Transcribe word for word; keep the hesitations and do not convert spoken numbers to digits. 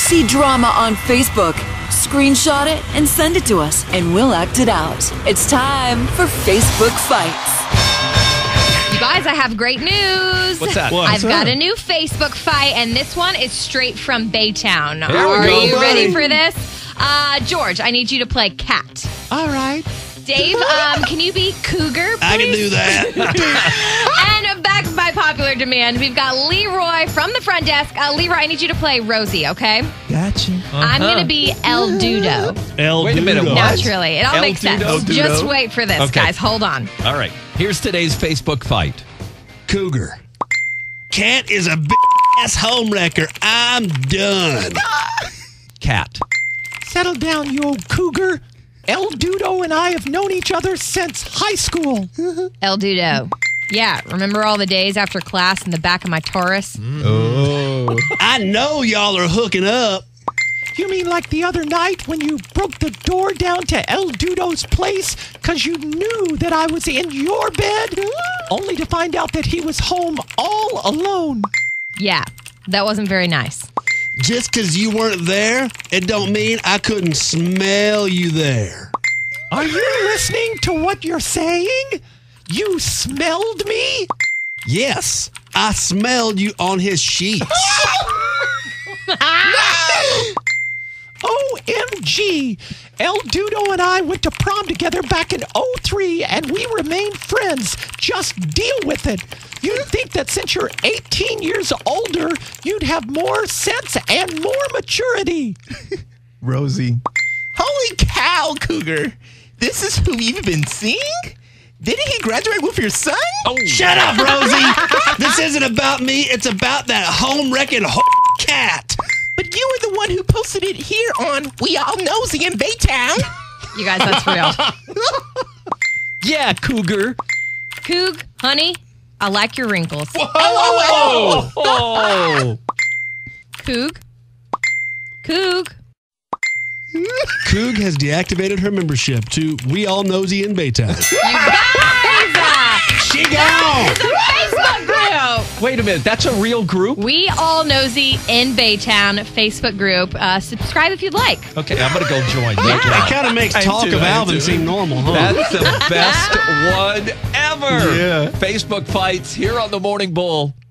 See drama on Facebook. Screenshot it and send it to us, and we'll act it out. It's time for Facebook Fights. You guys, I have great news. What's that? I've What's got that? a new Facebook fight, and this one is straight from Baytown. There we Are go, you buddy. ready for this? Uh, George, I need you to play cat. All right. Dave, um, can you be cougar, please? I can do that. And back by popular demand, we've got Leroy from the front desk. Uh, Leroy, I need you to play Rosie, okay? Gotcha. Uh-huh. I'm going to be El Dudo. El Wait a minute, Dudo. what? Naturally. It all El makes sense. Dudo? Dudo? Just wait for this, Okay. guys. Hold on. All right. Here's today's Facebook fight. Cougar. Cat is a big ass homewrecker. I'm done. Cat. Settle down, you old cougar. El Dudo and I have known each other since high school. El Dudo. Yeah, remember all the days after class in the back of my Taurus? Oh. I know y'all are hooking up. You mean like the other night when you broke the door down to El Dudo's place because you knew that I was in your bed, only to find out that he was home all alone? Yeah, that wasn't very nice. Just because you weren't there, it don't mean I couldn't smell you there. Are you listening to what you're saying? You smelled me? Yes, I smelled you on his sheets. O M G! El Dudo and I went to prom together back in oh three, and we remained friends. Just deal with it. You'd think that since you're eighteen years older, you'd have more sense and more maturity. Rosie. Holy cow, Cougar. This is who you've been seeing? Didn't he graduate with your son? Oh. Shut up, Rosie. This isn't about me. It's about that home-wrecking ho- cat. But you were the one who posted it here on We All Nosy in Baytown. You guys, that's real. Yeah, Cougar. Coog, honey, I like your wrinkles. Oh. Oh. Coog. Coog. Coog has deactivated her membership to We All Nosy in Baytown. You guys! uh, She gone. It's a Facebook group. Wait a minute. That's a real group? We All Nosy in Baytown Facebook group. Uh, subscribe if you'd like. Okay, I'm going to go join. No It doubt. kind of makes I talk do, of I Alvin do. seem normal, huh? That's the best one ever. Yeah. Facebook fights here on the Morning Bull.